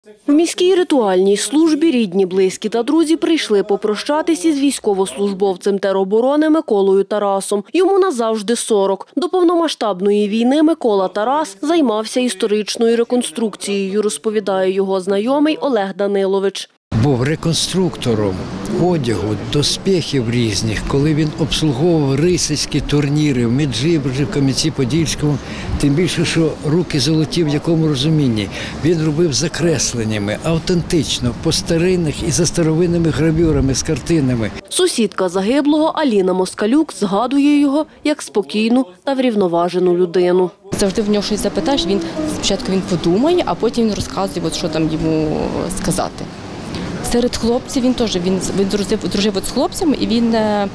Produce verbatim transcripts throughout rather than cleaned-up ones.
В міській ритуальній службі рідні, близькі та друзі прийшли попрощатись із військовослужбовцем тероборони Миколою Тарасом. Йому назавжди сорок. До повномасштабної війни Микола Тарас займався історичною реконструкцією, розповідає його знайомий Олег Данилович. Був реконструктором одягу, доспіхів різних, коли він обслуговував рицарські турніри в Меджиборжі, в Кам'янці-Подільському, тим більше, що руки золоті в якому розумінні. Він робив закресленнями, автентично, по старинних і за старовинними гравюрами, з картинами. Сусідка загиблого Аліна Москалюк згадує його як спокійну та врівноважену людину. Завжди в нього щось запитаєш, він спочатку він подумає, а потім він розказує, от, що там йому сказати. Серед хлопців він теж, він, він дружив, дружив от з хлопцями, і він,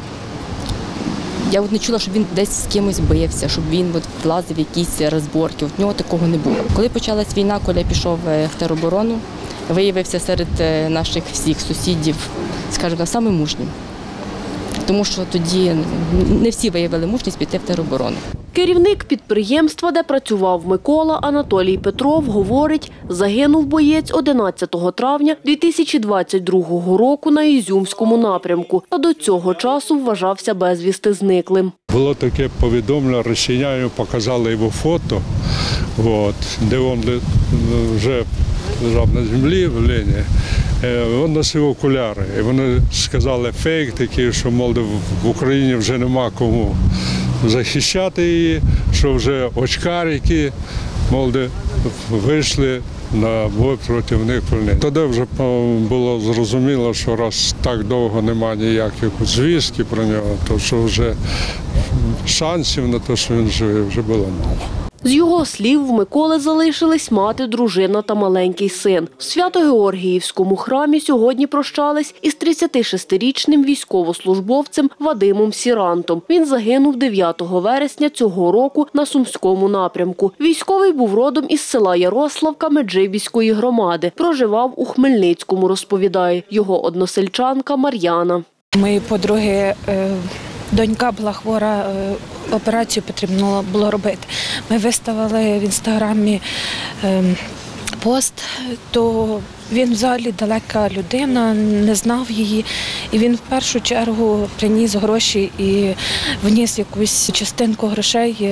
я от не чула, щоб він десь з кимось бився, щоб він от влазив в якісь розборки, от в нього такого не було. Коли почалась війна, коли я пішов в тероборону, виявився серед наших всіх сусідів, скажімо, самим мужнім. Тому що тоді не всі виявили мужність піти в тероборону. Керівник підприємства, де працював Микола, Анатолій Петров, говорить, загинув боєць одинадцятого травня дві тисячі двадцять другого року на Ізюмському напрямку, та до цього часу вважався безвісти зниклим. Було таке повідомлення, росіяни показали його фото, от, де він вже лежав на землі в Лені. Він носив окуляри, і вони сказали фейк такий, що, мол, в Україні вже нема кому захищати її, що вже очкарики, мол, вийшли на бой проти них. Тоді вже було зрозуміло, що раз так довго немає ніяких звістки про нього, то що вже шансів на те, що він живий, вже було мало. З його слів, в Миколи залишились мати, дружина та маленький син. В Свято-Георгіївському храмі сьогодні прощались із тридцятишестирічним військовослужбовцем Вадимом Сірантом. Він загинув дев'ятого вересня цього року на Сумському напрямку. Військовий був родом із села Ярославка Меджибіської громади. Проживав у Хмельницькому, розповідає його односельчанка Мар'яна. Моєї подруги донька була хвора, операцію потрібно було робити. Ми виставили в інстаграмі пост, то він взагалі далека людина, не знав її. І він в першу чергу приніс гроші і вніс якусь частинку грошей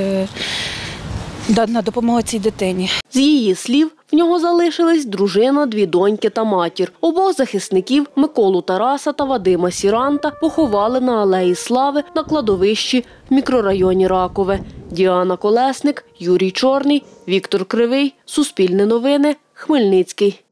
на допомогу цій дитині. З її слів, в нього залишились дружина, дві доньки та матір. Обох захисників Миколу Тараса та Вадима Сіранта поховали на Алеї Слави на кладовищі в мікрорайоні Ракове. Діана Колесник, Юрій Чорний, Віктор Кривий, Суспільне новини, Хмельницький.